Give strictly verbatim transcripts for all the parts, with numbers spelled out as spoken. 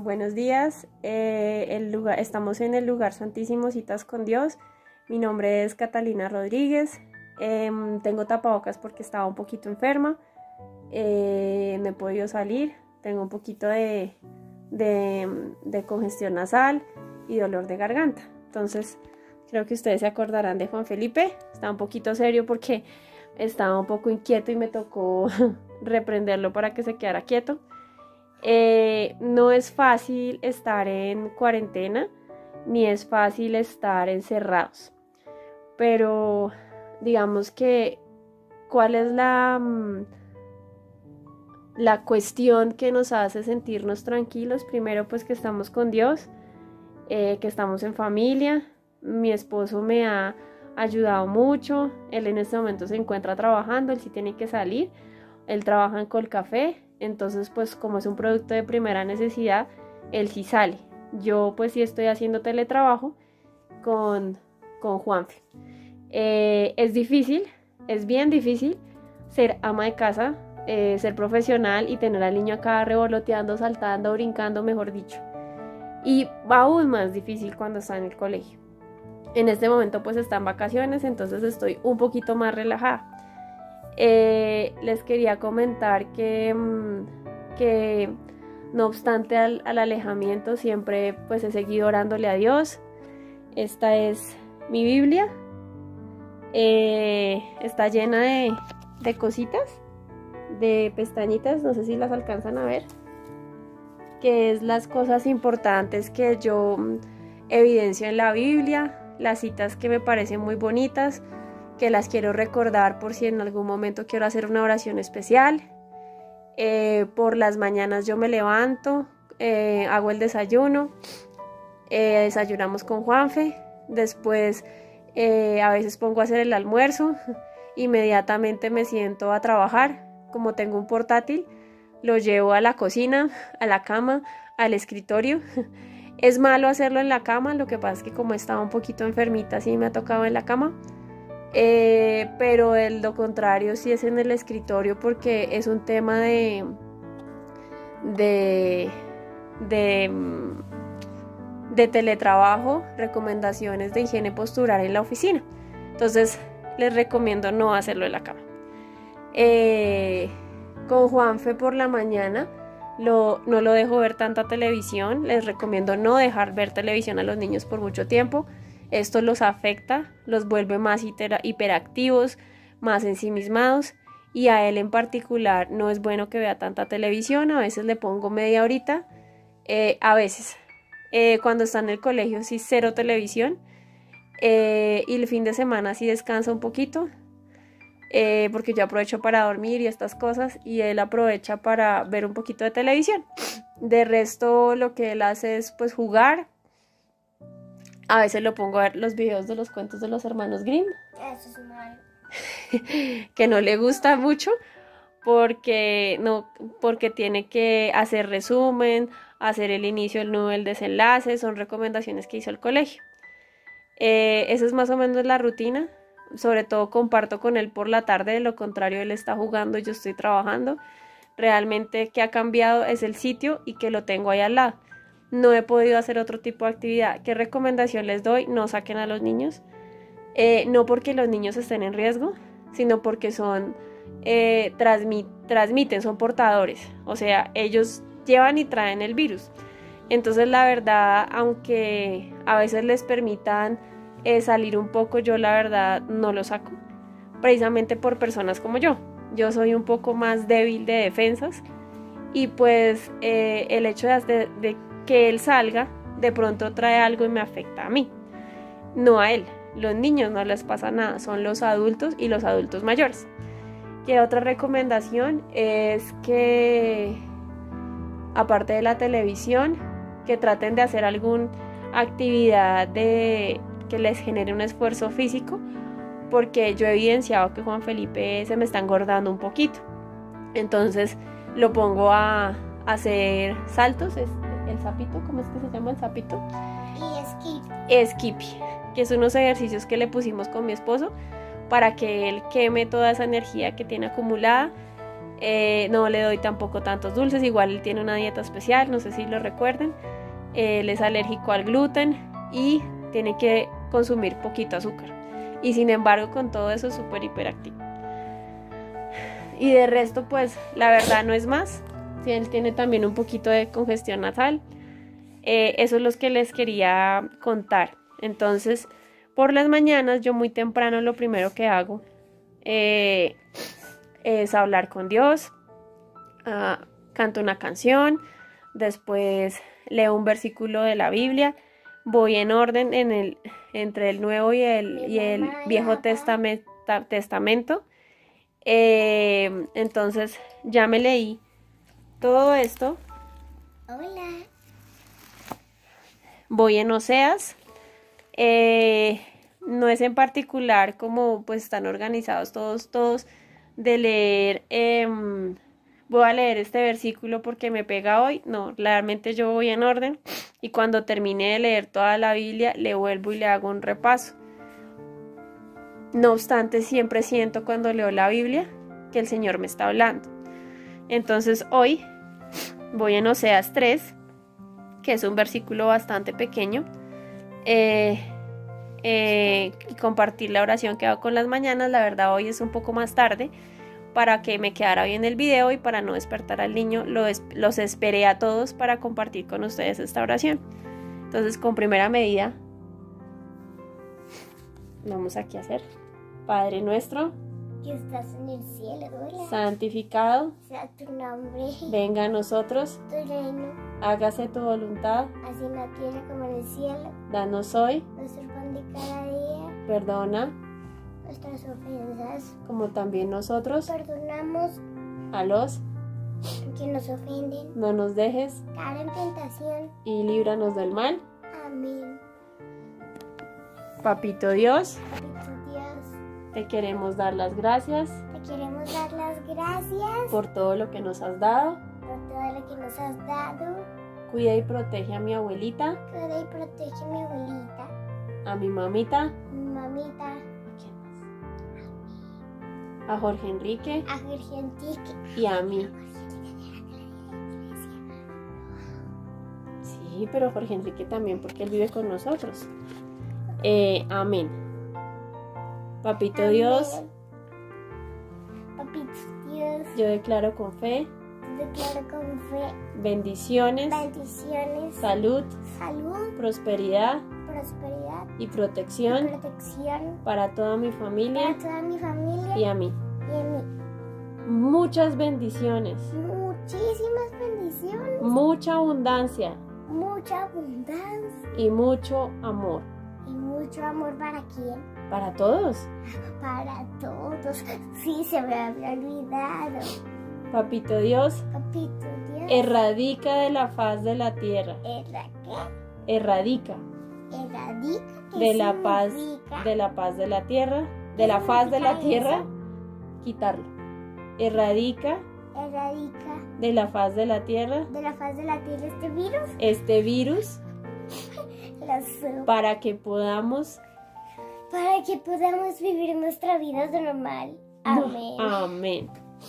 Buenos días, eh, el lugar, estamos en el lugar Santísimo Citas con Dios. Mi nombre es Catalina Rodríguez, eh, tengo tapabocas porque estaba un poquito enferma, eh, no he podido salir, tengo un poquito de, de, de congestión nasal y dolor de garganta. Entonces creo que ustedes se acordarán de Juan Felipe, estaba un poquito serio porque estaba un poco inquieto y me tocó reprenderlo para que se quedara quieto. Eh, no es fácil estar en cuarentena, ni es fácil estar encerrados, pero digamos que cuál es la, la cuestión que nos hace sentirnos tranquilos. Primero, pues que estamos con Dios, eh, que estamos en familia. Mi esposo me ha ayudado mucho, él en este momento se encuentra trabajando, él sí tiene que salir, él trabaja en Colcafé. Entonces, pues como es un producto de primera necesidad, él sí sale. Yo pues sí estoy haciendo teletrabajo con, con Juanfe. Eh, es difícil, es bien difícil ser ama de casa, eh, ser profesional y tener al niño acá revoloteando, saltando, brincando, mejor dicho. Y aún más difícil cuando está en el colegio. En este momento pues está en vacaciones, entonces estoy un poquito más relajada. Eh, les quería comentar que, que no obstante al, al alejamiento siempre pues he seguido orándole a Dios. Esta es mi Biblia, eh, está llena de, de cositas, de pestañitas, no sé si las alcanzan a ver, que es las cosas importantes que yo evidencio en la Biblia, las citas que me parecen muy bonitas, que las quiero recordar por si en algún momento quiero hacer una oración especial. Eh, por las mañanas yo me levanto, eh, hago el desayuno, eh, desayunamos con Juanfe, después eh, a veces pongo a hacer el almuerzo, inmediatamente me siento a trabajar. Como tengo un portátil, lo llevo a la cocina, a la cama, al escritorio. Es malo hacerlo en la cama, lo que pasa es que como estaba un poquito enfermita, sí me ha tocado en la cama. Eh, pero el lo contrario sí es en el escritorio porque es un tema de de, de de teletrabajo, recomendaciones de higiene postural en la oficina. Entonces les recomiendo no hacerlo en la cama. Eh, con Juanfe por la mañana lo, no lo dejo ver tanta televisión. Les recomiendo no dejar ver televisión a los niños por mucho tiempo. Esto los afecta, los vuelve más hiperactivos, más ensimismados, y a él en particular no es bueno que vea tanta televisión. A veces le pongo media horita, eh, a veces eh, cuando está en el colegio sí cero televisión, eh, y el fin de semana sí descansa un poquito, eh, porque yo aprovecho para dormir y estas cosas, y él aprovecha para ver un poquito de televisión. De resto lo que él hace es pues jugar. A veces lo pongo a ver los videos de los cuentos de los hermanos Grimm. Eso es malo. Que no le gusta mucho porque, no, porque tiene que hacer resumen, hacer el inicio, el nudo, el desenlace. Son recomendaciones que hizo el colegio. Eh, esa es más o menos la rutina. Sobre todo comparto con él por la tarde. De lo contrario, él está jugando y yo estoy trabajando. Realmente que ha cambiado es el sitio y que lo tengo ahí al lado. No he podido hacer otro tipo de actividad. ¿Qué recomendación les doy? No saquen a los niños. Eh, no porque los niños estén en riesgo, sino porque son eh, transmit, transmiten, son portadores. O sea, ellos llevan y traen el virus. Entonces, la verdad, aunque a veces les permitan eh, salir un poco, yo la verdad no los saco. Precisamente por personas como yo. Yo soy un poco más débil de defensas. Y pues eh, el hecho de, de que él salga, de pronto trae algo y me afecta a mí, no a él. Los niños no les pasa nada, son los adultos y los adultos mayores. Y otra recomendación es que, aparte de la televisión, que traten de hacer alguna actividad de, que les genere un esfuerzo físico, porque yo he evidenciado que Juan Felipe se me está engordando un poquito. Entonces lo pongo a hacer saltos, es el sapito, ¿cómo es que se llama el sapito? Y Skippy. Skippy, que es unos ejercicios que le pusimos con mi esposo para que él queme toda esa energía que tiene acumulada Eh, no le doy tampoco tantos dulces, igual él tiene una dieta especial, no sé si lo recuerden. Él es alérgico al gluten y tiene que consumir poquito azúcar. Y sin embargo, con todo eso es súper hiperactivo. Y de resto, pues, la verdad no es más. Él tiene también un poquito de congestión nasal. Eh, eso es lo que les quería contar. Entonces, por las mañanas, yo muy temprano lo primero que hago eh, es hablar con Dios. Uh, canto una canción. Después leo un versículo de la Biblia. Voy en orden en el, entre el Nuevo y el, y el Viejo Testamento. testamento. Eh, entonces, ya me leí todo esto. Hola. Voy en Oseas. Eh, no es en particular como pues están organizados todos, todos de leer. Eh, voy a leer este versículo porque me pega hoy. No, realmente yo voy en orden. Y cuando termine de leer toda la Biblia, le vuelvo y le hago un repaso. No obstante, siempre siento cuando leo la Biblia que el Señor me está hablando. Entonces hoy voy en Oseas tres, que es un versículo bastante pequeño, eh, eh, y compartir la oración que hago con las mañanas. La verdad hoy es un poco más tarde para que me quedara bien el video y para no despertar al niño, los, los esperé a todos para compartir con ustedes esta oración. Entonces, con primera medida, vamos aquí a hacer: Padre nuestro, que estás en el cielo, hola. Santificado Sea tu nombre. venga a nosotros, Tu reino, hágase tu voluntad, así en la tierra como en el cielo. danos hoy, Nuestro pan de cada día, perdona, nuestras ofensas, como también nosotros, perdonamos a los que nos ofenden. no nos dejes Caer en tentación. y líbranos del mal. Amén. Papito Dios, Papito Dios, te queremos dar las gracias te queremos dar las gracias por todo lo que nos has dado. por todo lo que nos has dado. Cuida y protege a mi abuelita, Cuida y protege a mi abuelita, a mi mamita, mi mamita, ¿a quién más? A Jorge Enrique a Jorge Enrique. y a mí. Sí, pero Jorge Enrique también, porque él vive con nosotros. Eh, amén. Papito Amén. Dios, Papito Dios, yo declaro con fe te declaro con fe bendiciones, bendiciones, salud, salud, prosperidad prosperidad y y protección protección para toda mi para familia toda mi familia y a mí. y a mí. Muchas bendiciones, Muchísimas bendiciones, mucha abundancia mucha abundancia y mucho amor y mucho amor. ¿Para quién? para todos. Para todos. Sí, se me había olvidado. Papito Dios, Papito Dios, erradica de la faz de la tierra, ¿Erra qué? erradica Erradica. ¿Qué de la paz, significa? de la paz de la tierra, de la faz de la significa tierra, eso? quitarlo. Erradica Erradica de la faz de la tierra de la faz de la tierra este virus. este virus La sopa, para que podamos. para que podamos vivir nuestra vida normal. Amén. Amén.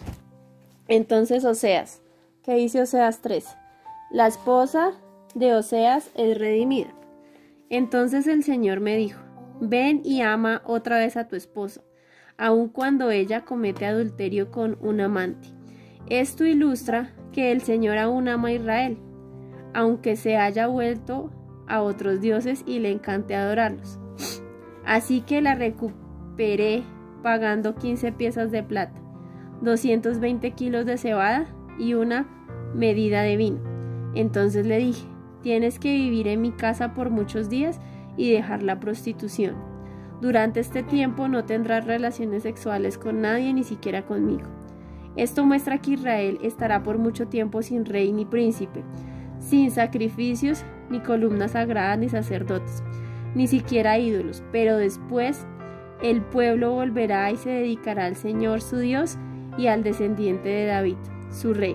Entonces, Oseas, ¿qué dice Oseas tres? La esposa de Oseas es redimida. Entonces el Señor me dijo: ven y ama otra vez a tu esposo, aun cuando ella comete adulterio con un amante. Esto ilustra que el Señor aún ama a Israel, aunque se haya vuelto a otros dioses y le encante adorarlos. Así que la recuperé pagando quince piezas de plata, doscientos veinte kilos de cebada y una medida de vino. Entonces le dije: tienes que vivir en mi casa por muchos días y dejar la prostitución. Durante este tiempo no tendrás relaciones sexuales con nadie, ni siquiera conmigo. Esto muestra que Israel estará por mucho tiempo sin rey ni príncipe, sin sacrificios, ni columnas sagradas, ni sacerdotes, ni siquiera ídolos. Pero después el pueblo volverá y se dedicará al Señor su Dios y al descendiente de David, su rey.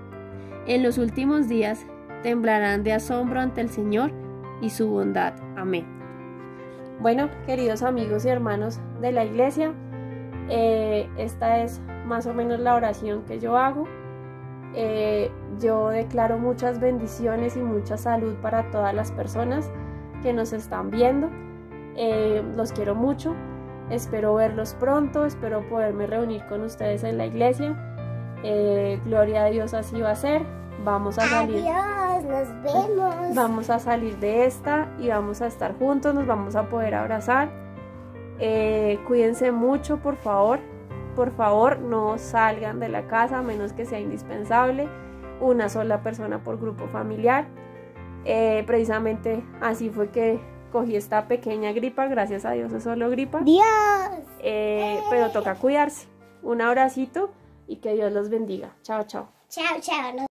En los últimos días temblarán de asombro ante el Señor y su bondad. Amén. Bueno, queridos amigos y hermanos de la iglesia, eh, esta es más o menos la oración que yo hago. Eh, yo declaro muchas bendiciones y mucha salud para todas las personas que nos están viendo. Eh, los quiero mucho, espero verlos pronto, espero poderme reunir con ustedes en la iglesia. Eh, gloria a Dios, así va a ser. Vamos a salir. Adiós, nos vemos. Vamos a salir de esta y vamos a estar juntos, nos vamos a poder abrazar. Eh, cuídense mucho, por favor. Por favor, no salgan de la casa a menos que sea indispensable. Una sola persona por grupo familiar. Eh, precisamente así fue que cogí esta pequeña gripa. Gracias a Dios es solo gripa. Dios. Eh, pero toca cuidarse. Un abracito y que Dios los bendiga. Chao, chao. Chao, chao.